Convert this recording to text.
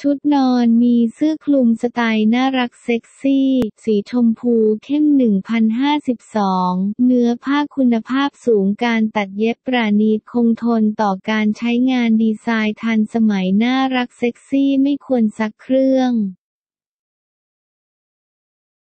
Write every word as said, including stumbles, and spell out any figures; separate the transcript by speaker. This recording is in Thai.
Speaker 1: ชุดนอนมีเสื้อคลุมสไตล์น่ารักเซ็กซี่สีชมพูเข้ม หนึ่งพันห้าสิบสอง เนื้อผ้าคุณภาพสูงการตัดเย็บประณีตคงทนต่อการใช้งานดีไซน์ทันสมัยน่ารักเซ็กซี่ไม่ควรซักเครื่อง